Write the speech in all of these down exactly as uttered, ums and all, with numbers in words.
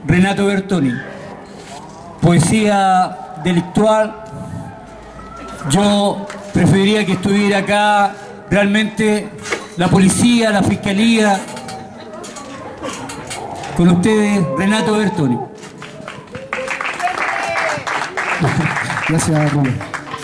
Renato Bertoni. Poesía delictual. Yo preferiría que estuviera acá realmente la policía, la fiscalía. Con ustedes, Renato Bertoni. Gracias, Rubén.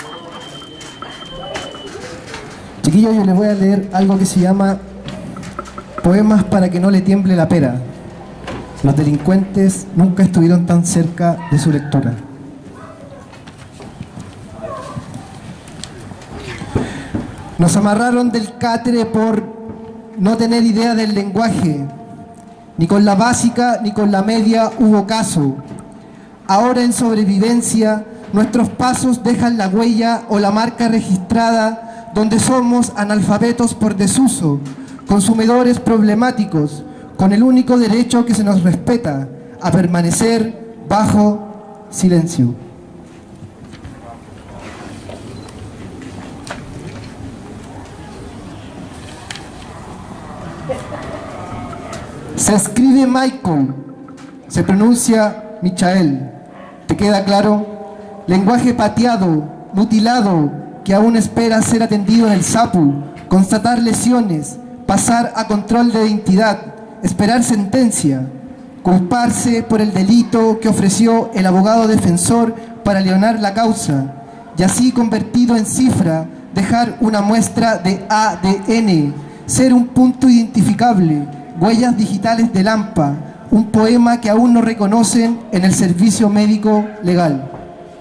Chiquillos, yo les voy a leer algo que se llama Poemas para que no le tiemble la pera. Los delincuentes nunca estuvieron tan cerca de su lectura. Nos amarraron del catre por no tener idea del lenguaje. Ni con la básica ni con la media hubo caso. Ahora en sobrevivencia nuestros pasos dejan la huella o la marca registrada donde somos analfabetos por desuso, consumidores problemáticos, con el único derecho que se nos respeta, a permanecer bajo silencio. Se escribe Michael, se pronuncia Michael. ¿Te queda claro? Lenguaje pateado, mutilado, que aún espera ser atendido en el SAPU, constatar lesiones, pasar a control de identidad, esperar sentencia, culparse por el delito que ofreció el abogado defensor para leonar la causa, y así convertido en cifra, dejar una muestra de A D N, ser un punto identificable, huellas digitales de Lampa, un poema que aún no reconocen en el servicio médico legal.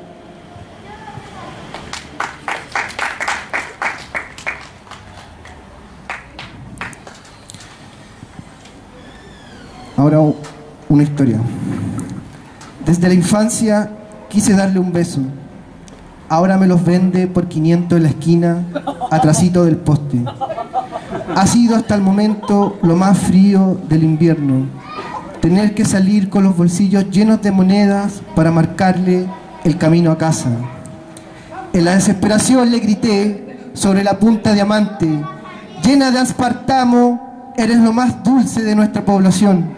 Ahora una historia. Desde la infancia quise darle un beso. Ahora me los vende por quinientos en la esquina, atrasito del poste. Ha sido hasta el momento lo más frío del invierno. Tener que salir con los bolsillos llenos de monedas para marcarle el camino a casa. En la desesperación le grité sobre la punta diamante: llena de aspartamo, eres lo más dulce de nuestra población.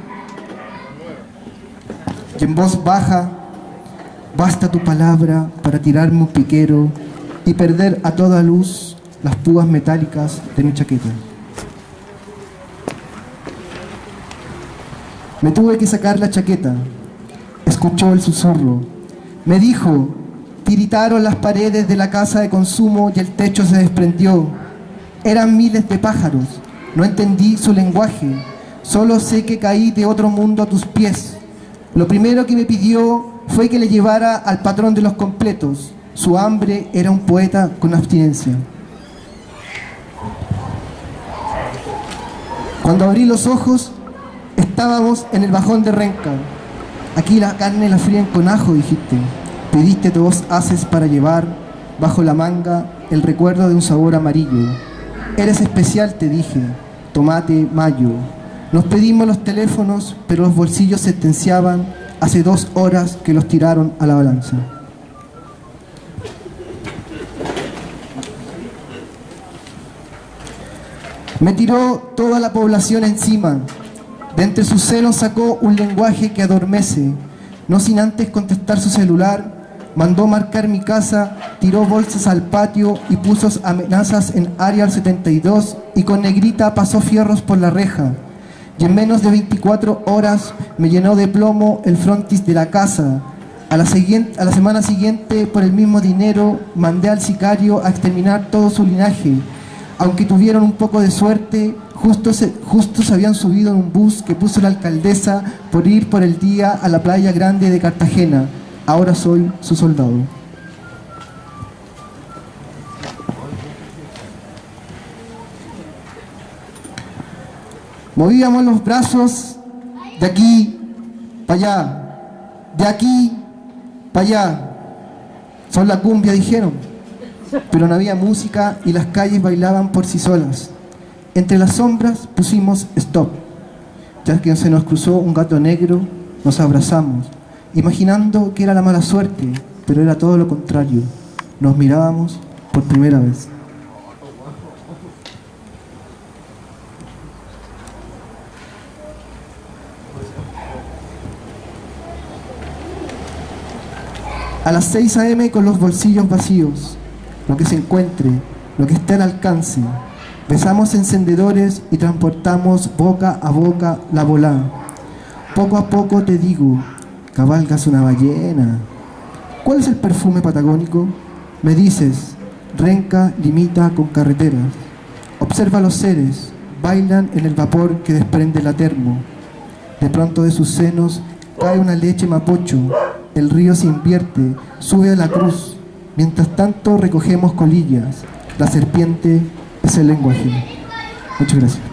Y en voz baja: basta tu palabra para tirarme un piquero y perder a toda luz las púas metálicas de mi chaqueta. Me tuve que sacar la chaqueta. Escuchó el susurro. Me dijo: tiritaron las paredes de la casa de consumo y el techo se desprendió. Eran miles de pájaros. No entendí su lenguaje. Solo sé que caí de otro mundo a tus pies. Lo primero que me pidió fue que le llevara al patrón de los completos. Su hambre era un poeta con abstinencia. Cuando abrí los ojos, estábamos en el bajón de Renca. Aquí la carne la fríen con ajo, dijiste. Pediste dos haces para llevar bajo la manga el recuerdo de un sabor amarillo. Eres especial, te dije. Tomate, mayo. Nos pedimos los teléfonos, pero los bolsillos sentenciaban hace dos horas que los tiraron a la balanza. Me tiró toda la población encima. De entre sus senos sacó un lenguaje que adormece. No sin antes contestar su celular, mandó marcar mi casa, tiró bolsas al patio y puso amenazas en Arial setenta y dos y con negrita pasó fierros por la reja. Y en menos de veinticuatro horas me llenó de plomo el frontis de la casa. A la, siguiente, a la semana siguiente, por el mismo dinero, mandé al sicario a exterminar todo su linaje. Aunque tuvieron un poco de suerte, justo se, justo se habían subido en un bus que puso la alcaldesa por ir por el día a la playa grande de Cartagena. Ahora soy su soldado. Movíamos los brazos de aquí para allá, de aquí para allá. Son la cumbia, dijeron. Pero no había música y las calles bailaban por sí solas. Entre las sombras pusimos stop. Ya que se nos cruzó un gato negro, nos abrazamos, imaginando que era la mala suerte, pero era todo lo contrario. Nos mirábamos por primera vez. A las seis a eme con los bolsillos vacíos, lo que se encuentre, lo que esté al alcance. Besamos encendedores y transportamos boca a boca la volá. Poco a poco te digo, cabalgas una ballena. ¿Cuál es el perfume patagónico? Me dices, Renca limita con carreteras. Observa los seres, bailan en el vapor que desprende la termo. De pronto de sus senos cae una leche mapocho, el río se invierte, sube a la cruz. Mientras tanto recogemos colillas, la serpiente es el lenguaje. Muchas gracias.